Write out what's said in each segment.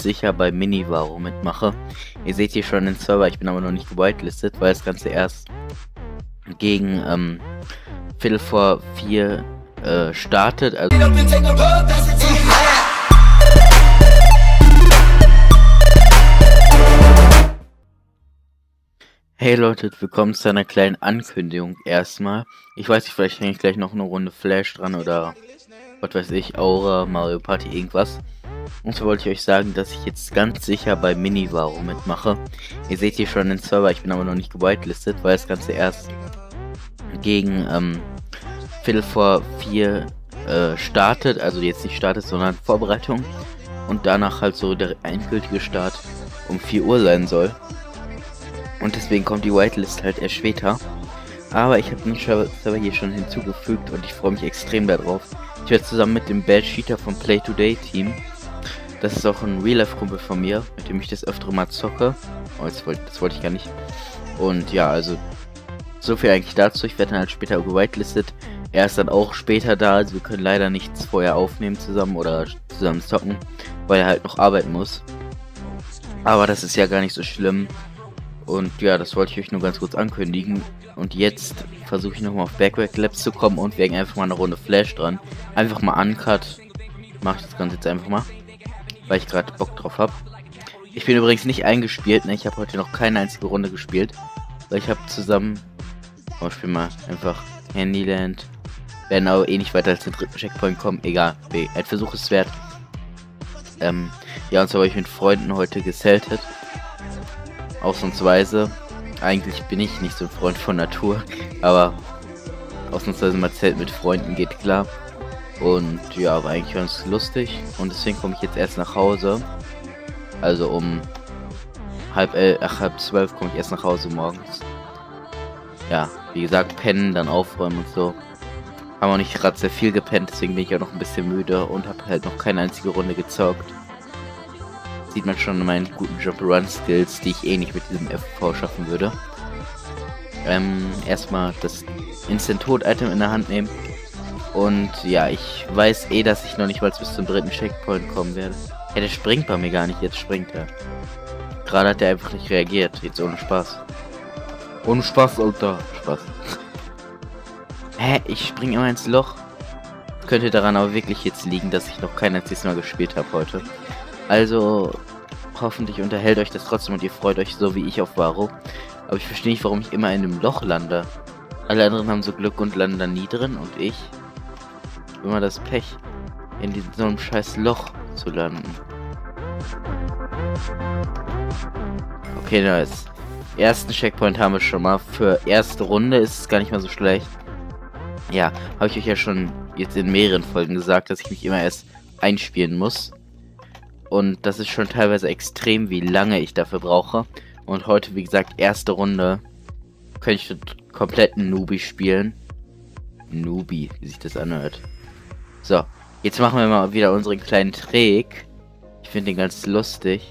sicher bei Mini-Varo mitmache. Ihr seht hier schon den Server, ich bin aber noch nicht gewitelistet, weil das Ganze erst gegen Viertel vor 4 startet. Also hey Leute, willkommen zu einer kleinen Ankündigung erstmal. Ich weiß nicht, vielleicht hänge ich gleich noch eine Runde Flash dran oder was weiß ich, Aura, Mario Party, irgendwas. Und so wollte ich euch sagen, dass ich jetzt ganz sicher bei Mini-Varo mitmache. Ihr seht hier schon den Server, ich bin aber noch nicht gewitelistet, weil das Ganze erst gegen Viertel vor 4 startet. Also jetzt nicht startet, sondern Vorbereitung. Und danach halt so der endgültige Start um 4 Uhr sein soll. Und deswegen kommt die Whitelist halt erst später. Aber ich habe den Server hier schon hinzugefügt und ich freue mich extrem darauf. Ich werde zusammen mit dem Bad Cheater vom Play Today Team. Das ist auch ein Real-Life-Kumpel von mir, mit dem ich das öfter mal zocke. Oh, das wollte ich gar nicht. Und ja, also so viel eigentlich dazu. Ich werde dann halt später gewitelistet. Er ist dann auch später da, also wir können leider nichts vorher aufnehmen zusammen oder zusammen zocken, weil er halt noch arbeiten muss. Aber das ist ja gar nicht so schlimm. Und ja, das wollte ich euch nur ganz kurz ankündigen. Und jetzt versuche ich nochmal auf Backward Labs zu kommen und wir hängen einfach mal eine Runde Flash dran. Einfach mal Uncut. Mache ich das Ganze jetzt einfach mal, weil ich gerade Bock drauf habe. Ich bin übrigens nicht eingespielt, ne? Ich habe heute noch keine einzige Runde gespielt. Weil ich habe zusammen... Oh, ich spiele mal einfach Handyland. Werden aber eh nicht weiter als den dritten Checkpoint kommen. Egal, ein Versuch ist wert. Ja, und so habe ich mit Freunden heute geseltet. Ausnahmsweise. Eigentlich bin ich nicht so ein Freund von Natur, aber ausnahmsweise mal Zelt mit Freunden geht klar. Und ja, war eigentlich ganz lustig und deswegen komme ich jetzt erst nach Hause. Also um halb 12 komme ich erst nach Hause morgens. Ja, wie gesagt, pennen, dann aufräumen und so. Haben auch nicht gerade sehr viel gepennt, deswegen bin ich auch noch ein bisschen müde und habe halt noch keine einzige Runde gezockt. Sieht man schon in meinen guten Jump-Run-Skills, die ich eh nicht mit diesem FV schaffen würde. Erstmal das Instant-Tod-Item in der Hand nehmen. Und ja, ich weiß eh, dass ich noch nicht mal bis zum dritten Checkpoint kommen werde. Ja, der springt bei mir gar nicht, jetzt springt er. Gerade hat er einfach nicht reagiert, jetzt ohne Spaß. Ohne Spaß, Alter. Spaß. Hä, ich spring immer ins Loch. Könnte daran aber wirklich jetzt liegen, dass ich noch kein einziges Mal gespielt habe heute. Also, hoffentlich unterhält euch das trotzdem und ihr freut euch so wie ich auf Varo. Aber ich verstehe nicht, warum ich immer in einem Loch lande. Alle anderen haben so Glück und landen da nie drin und ich immer das Pech, in so einem scheiß Loch zu landen. Okay, nice. Ersten Checkpoint haben wir schon mal. Für erste Runde ist es gar nicht mal so schlecht. Ja, habe ich euch ja schon jetzt in mehreren Folgen gesagt, dass ich mich immer erst einspielen muss. Und das ist schon teilweise extrem, wie lange ich dafür brauche. Und heute, wie gesagt, erste Runde. Könnte ich mit kompletten Newbie spielen. Newbie, wie sich das anhört. So, jetzt machen wir mal wieder unseren kleinen Trick. Ich finde den ganz lustig.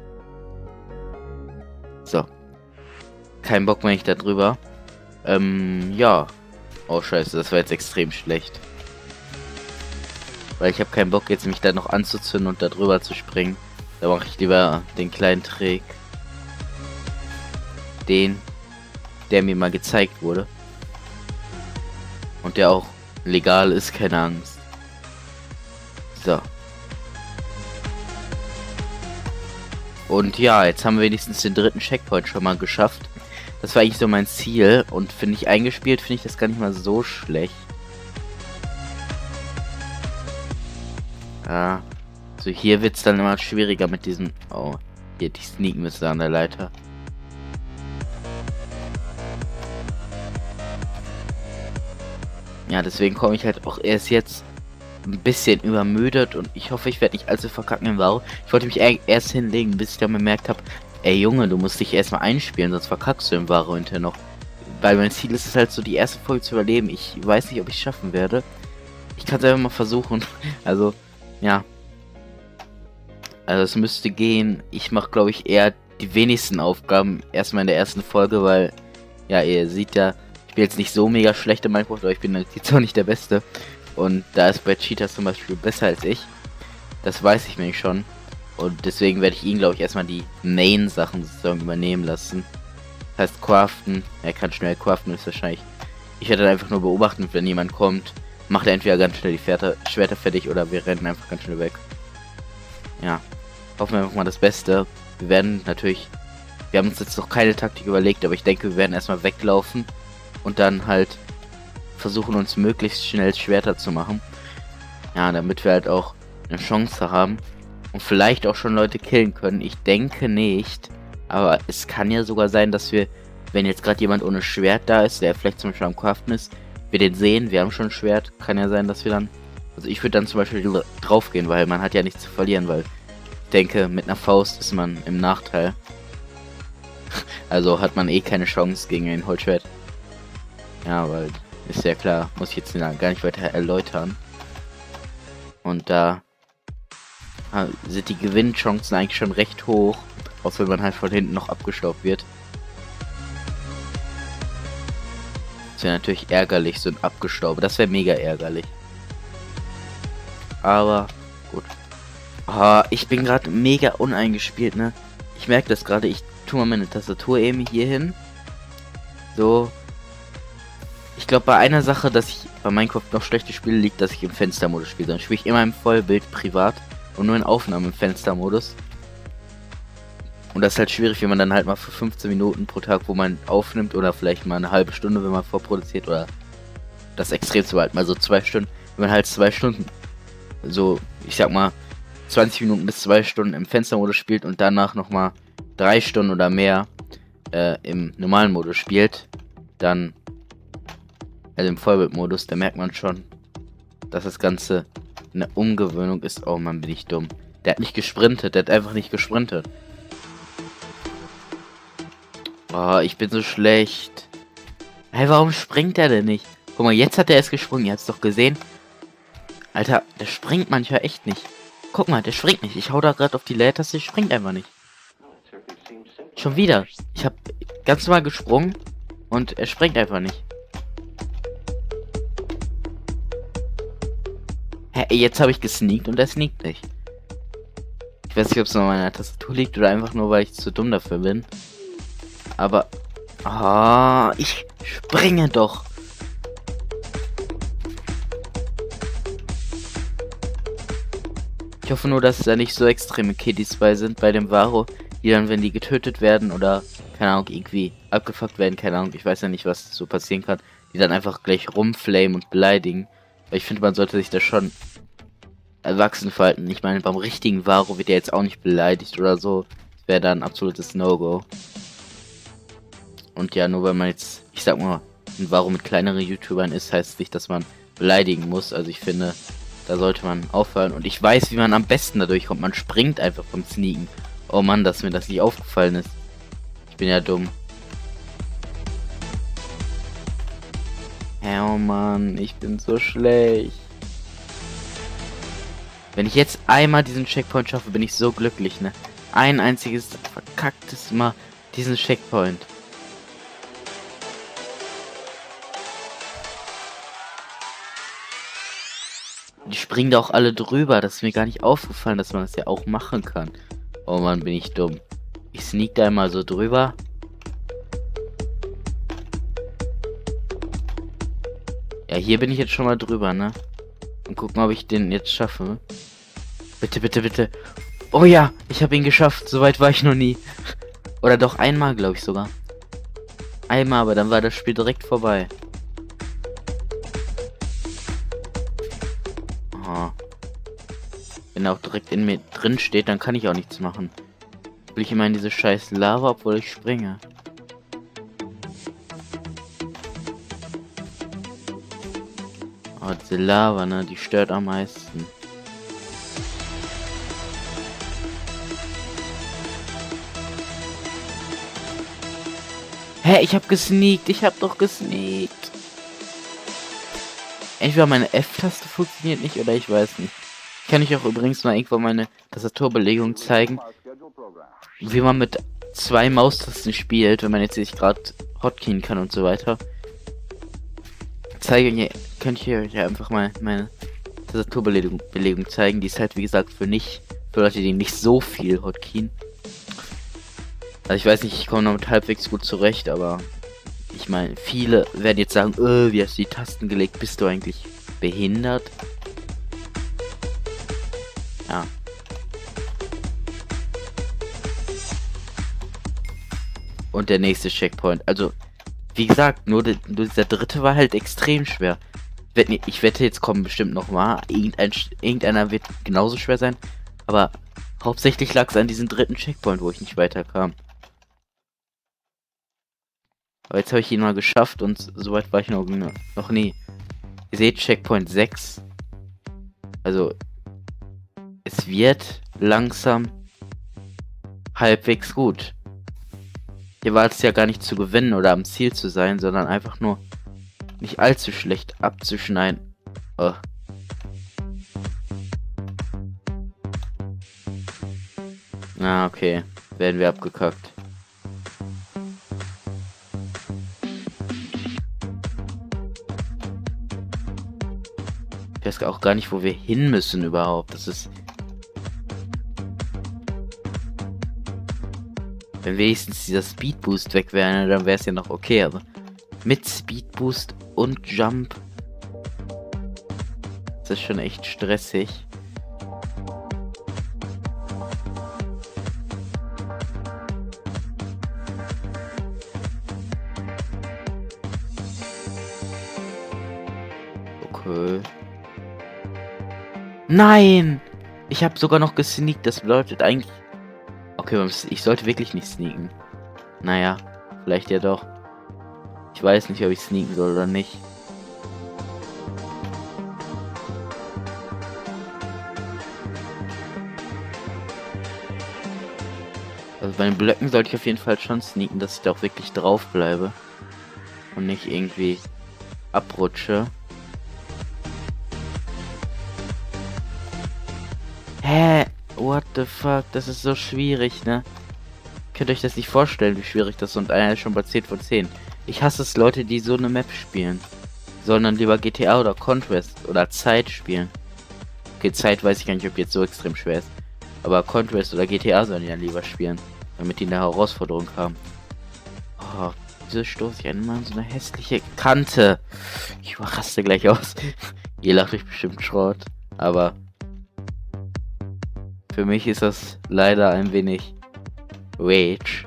So. Kein Bock mehr nicht da drüber. Ja. Oh scheiße, das war jetzt extrem schlecht. Weil ich habe keinen Bock jetzt mich da noch anzuzünden und da drüber zu springen. Da mache ich lieber den kleinen Trick. Den, der mir mal gezeigt wurde. Und der auch legal ist, keine Angst. So. Und ja, jetzt haben wir wenigstens den dritten Checkpoint schon mal geschafft. Das war eigentlich so mein Ziel. Und finde ich eingespielt, finde ich das gar nicht mal so schlecht. Ja, so hier wird es dann immer schwieriger mit diesem... Oh, hier die Sneak-Miste an der Leiter. Ja, deswegen komme ich halt auch erst jetzt ein bisschen übermüdet und ich hoffe, ich werde nicht allzu verkacken im Varo. Ich wollte mich erst hinlegen, bis ich dann bemerkt habe, ey Junge, du musst dich erstmal einspielen, sonst verkackst du im Varo hinterher noch. Weil mein Ziel ist es halt so, die erste Folge zu überleben. Ich weiß nicht, ob ich es schaffen werde. Ich kann es einfach mal versuchen. Also... Ja. Also es müsste gehen. Ich mache, glaube ich, eher die wenigsten Aufgaben erstmal in der ersten Folge, weil, ja, ihr seht ja, ich bin jetzt nicht so mega schlecht in Minecraft, aber ich bin jetzt auch nicht der Beste. Und da ist Bad Cheater zum Beispiel besser als ich. Das weiß ich nämlich schon. Und deswegen werde ich ihn, glaube ich, erstmal die Main-Sachen sozusagen übernehmen lassen. Das heißt, craften. Er kann schnell craften, ist wahrscheinlich. Ich werde dann einfach nur beobachten, wenn jemand kommt, macht er entweder ganz schnell die Schwerter fertig oder wir rennen einfach ganz schnell weg. Ja, hoffen wir einfach mal das Beste. Wir werden natürlich, wir haben uns jetzt noch keine Taktik überlegt, aber ich denke, wir werden erstmal weglaufen und dann halt versuchen, uns möglichst schnell Schwerter zu machen. Ja, damit wir halt auch eine Chance haben und vielleicht auch schon Leute killen können. Ich denke nicht, aber es kann ja sogar sein, dass wir, wenn jetzt gerade jemand ohne Schwert da ist, der vielleicht zum Beispiel am Craften ist, wir den sehen, wir haben schon ein Schwert, kann ja sein, dass wir dann, also ich würde dann zum Beispiel drauf gehen, weil man hat ja nichts zu verlieren, weil ich denke, mit einer Faust ist man im Nachteil. Also hat man eh keine Chance gegen ein Holzschwert. Ja, weil, ist ja klar, muss ich jetzt gar nicht weiter erläutern. Und da sind die Gewinnchancen eigentlich schon recht hoch, auch wenn man halt von hinten noch abgestaubt wird. Das wäre natürlich ärgerlich, so ein Abgestaube. Das wäre mega ärgerlich. Aber gut. Ich bin gerade mega uneingespielt, ne? Ich merke das gerade. Ich tue mal meine Tastatur eben hier hin. So. Ich glaube, bei einer Sache, dass ich bei Minecraft noch schlechte Spiele liegt, dass ich im Fenstermodus spiele. Dann spiele ich immer im Vollbild privat und nur in Aufnahmen im Fenstermodus. Und das ist halt schwierig, wenn man dann halt mal für 15 Minuten pro Tag, wo man aufnimmt, oder vielleicht mal eine halbe Stunde, wenn man vorproduziert, oder das extremste halt mal so 2 Stunden, wenn man halt 2 Stunden, so, ich sag mal, 20 Minuten bis 2 Stunden im Fenstermodus spielt und danach nochmal 3 Stunden oder mehr im normalen Modus spielt, dann, also im Vollbildmodus, da merkt man schon, dass das Ganze eine Umgewöhnung ist. Oh Mann, bin ich dumm. Der hat nicht gesprintet, der hat einfach nicht gesprintet. Oh, ich bin so schlecht. Hey, warum springt er denn nicht? Guck mal, jetzt hat er es gesprungen. Ihr habt es doch gesehen. Alter, der springt manchmal echt nicht. Guck mal, der springt nicht. Ich hau da gerade auf die Leertaste, der springt einfach nicht. Schon wieder. Ich habe ganz normal gesprungen und er springt einfach nicht. Hä, jetzt habe ich gesneakt und er sneakt nicht. Ich weiß nicht, ob es noch an meiner Tastatur liegt oder einfach nur, weil ich zu dumm dafür bin. Aber... ich springe doch. Ich hoffe nur, dass da nicht so extreme Kiddies bei sind, bei dem Varo, die dann, wenn die getötet werden oder, keine Ahnung, irgendwie abgefuckt werden, keine Ahnung, ich weiß ja nicht, was so passieren kann, die dann einfach gleich rumflamen und beleidigen. Weil ich finde, man sollte sich da schon erwachsen verhalten. Ich meine, beim richtigen Varo wird er jetzt auch nicht beleidigt oder so. Das wäre dann ein absolutes No-Go. Und ja, nur weil man jetzt, ich sag mal, ein Varo mit kleineren YouTubern ist, heißt es nicht, dass man beleidigen muss. Also ich finde, da sollte man aufhören. Und ich weiß, wie man am besten da durchkommt. Man springt einfach vom Sneaken. Oh Mann, dass mir das nicht aufgefallen ist. Ich bin ja dumm. Oh Mann, ich bin so schlecht. Wenn ich jetzt einmal diesen Checkpoint schaffe, bin ich so glücklich, ne? Ein einziges verkacktes Mal diesen Checkpoint. Die springen da auch alle drüber. Das ist mir gar nicht aufgefallen, dass man das ja auch machen kann. Oh Mann, bin ich dumm. Ich sneak da einmal so drüber. Ja, hier bin ich jetzt schon mal drüber, ne? Und gucken, ob ich den jetzt schaffe. Bitte, bitte, bitte. Oh ja, ich habe ihn geschafft. Soweit war ich noch nie. Oder doch einmal, glaube ich sogar. Einmal, aber dann war das Spiel direkt vorbei. Oh. Wenn er auch direkt in mir drin steht, dann kann ich auch nichts machen. Will ich immer in diese scheiß Lava, obwohl ich springe. Oh, diese Lava, ne, die stört am meisten. Hä, ich hab gesneakt, ich hab doch gesneakt. Entweder meine F-Taste funktioniert nicht oder ich weiß nicht. Ich kann euch auch übrigens mal irgendwann meine Tastaturbelegung zeigen, wie man mit 2 Maustasten spielt, wenn man jetzt nicht gerade hotkeyen kann und so weiter. Könnt ihr euch einfach mal meine Tastaturbelegung zeigen. Die ist halt wie gesagt für nicht Für Leute, die nicht so viel Hotkeyen. Also ich weiß nicht, ich komme damit halbwegs gut zurecht, aber ich meine, viele werden jetzt sagen, wie hast du die Tasten gelegt? Bist du eigentlich behindert? Ja. Und der nächste Checkpoint. Also, wie gesagt, nur dieser dritte war halt extrem schwer. Ich wette, jetzt kommen bestimmt noch mal. Irgendeiner wird genauso schwer sein. Aber hauptsächlich lag es an diesem dritten Checkpoint, wo ich nicht weiterkam. Aber jetzt habe ich ihn mal geschafft und soweit war ich noch nie. Ihr seht Checkpoint 6. Also, es wird langsam halbwegs gut. Hier war es ja gar nicht zu gewinnen oder am Ziel zu sein, sondern einfach nur nicht allzu schlecht abzuschneiden. Oh. Na, okay. Werden wir abgekackt. Ich weiß auch gar nicht, wo wir hin müssen überhaupt. Das ist... Wenn wenigstens dieser Speed Boost weg wäre, dann wäre es ja noch okay, aber mit Speed Boost und Jump ist das schon echt stressig. Okay. Nein! Ich habe sogar noch gesneakt, das bedeutet eigentlich... Okay, ich sollte wirklich nicht sneaken. Naja, vielleicht ja doch. Ich weiß nicht, ob ich sneaken soll oder nicht. Also bei den Blöcken sollte ich auf jeden Fall schon sneaken, dass ich da auch wirklich drauf bleibe. Und nicht irgendwie abrutsche. Hä? What the fuck? Das ist so schwierig, ne? Könnt ihr euch das nicht vorstellen, wie schwierig das ist, und einer ist schon bei 10 von 10. Ich hasse es, Leute, die so eine Map spielen. Sondern lieber GTA oder Conquest oder Zeit spielen. Okay, Zeit weiß ich gar nicht, ob jetzt so extrem schwer ist. Aber Conquest oder GTA sollen die dann lieber spielen. Damit die eine Herausforderung haben. Oh, wieso stoße ich einmal an so eine hässliche Kante? Ich raste gleich aus. Ihr lacht euch bestimmt Schrott. Aber für mich ist das leider ein wenig Rage.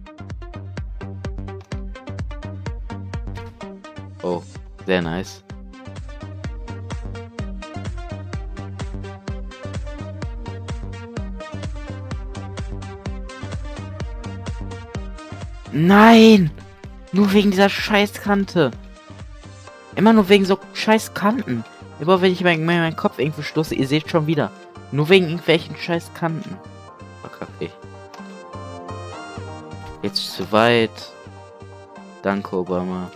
Oh, sehr nice. Nein! Nur wegen dieser Scheißkante. Immer nur wegen so Scheißkanten. Immer wenn ich meinen Kopf irgendwo stoße, ihr seht schon wieder. Nur wegen irgendwelchen Scheißkanten. Verkack ich. Jetzt zu weit. Danke, Obama.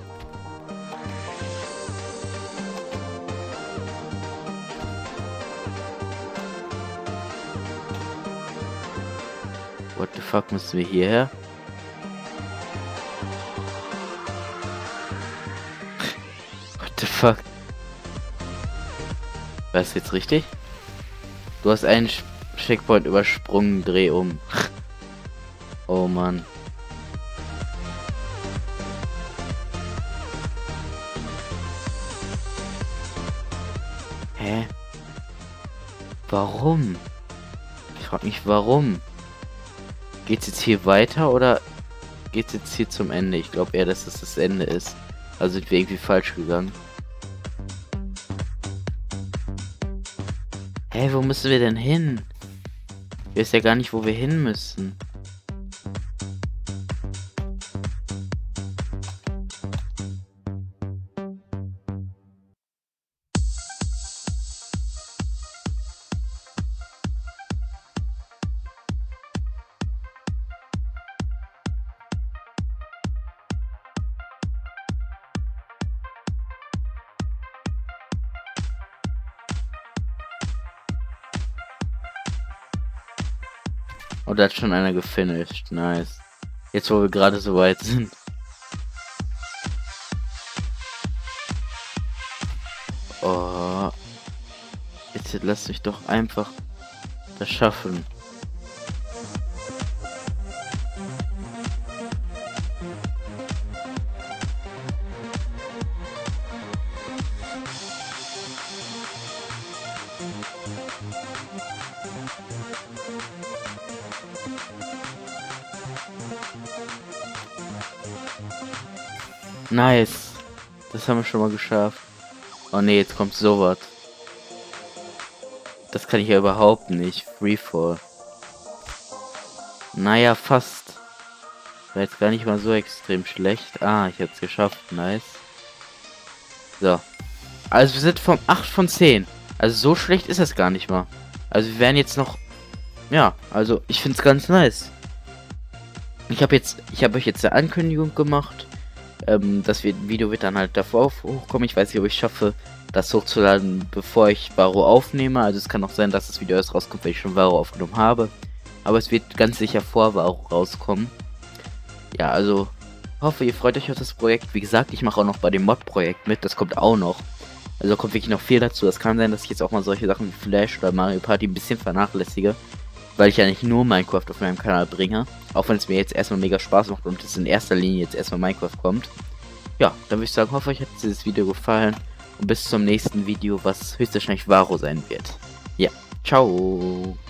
What the fuck, müssen wir hierher? What the fuck? War das jetzt richtig? Du hast einen Checkpoint übersprungen, dreh um. Oh Mann. Hä? Warum? Ich frag mich, warum? Geht's jetzt hier weiter oder geht's jetzt hier zum Ende? Ich glaube eher, dass es das Ende ist. Also sind wir irgendwie falsch gegangen. Hä, wo müssen wir denn hin? Ich weiß ja gar nicht, wo wir hin müssen. Oh, da hat schon einer gefinisht. Nice. Jetzt, wo wir gerade so weit sind. Oh. Jetzt lasst mich doch einfach das schaffen. Nice. Das haben wir schon mal geschafft. Oh ne, jetzt kommt sowas. Das kann ich ja überhaupt nicht. Freefall. Naja, fast. War jetzt gar nicht mal so extrem schlecht. Ah, ich hab's geschafft. Nice. So. Also wir sind vom 8 von 10. Also so schlecht ist es gar nicht mal. Also wir werden jetzt noch... Ja, also ich find's ganz nice. Ich habe euch jetzt eine Ankündigung gemacht. Das Video wird dann halt davor hochkommen. Ich weiß nicht, ob ich schaffe, das hochzuladen, bevor ich Varo aufnehme. Also es kann auch sein, dass das Video erst rauskommt, wenn ich schon Varo aufgenommen habe. Aber es wird ganz sicher vor Varo rauskommen. Ja, also hoffe, ihr freut euch auf das Projekt. Wie gesagt, ich mache auch noch bei dem Mod-Projekt mit. Das kommt auch noch. Also kommt wirklich noch viel dazu. Das kann sein, dass ich jetzt auch mal solche Sachen wie Flash oder Mario Party ein bisschen vernachlässige. Weil ich ja nicht nur Minecraft auf meinem Kanal bringe. Auch wenn es mir jetzt erstmal mega Spaß macht und es in erster Linie jetzt erstmal Minecraft kommt. Ja, dann würde ich sagen, hoffe euch hat dieses Video gefallen. Und bis zum nächsten Video, was höchstwahrscheinlich Varo sein wird. Ja, ciao.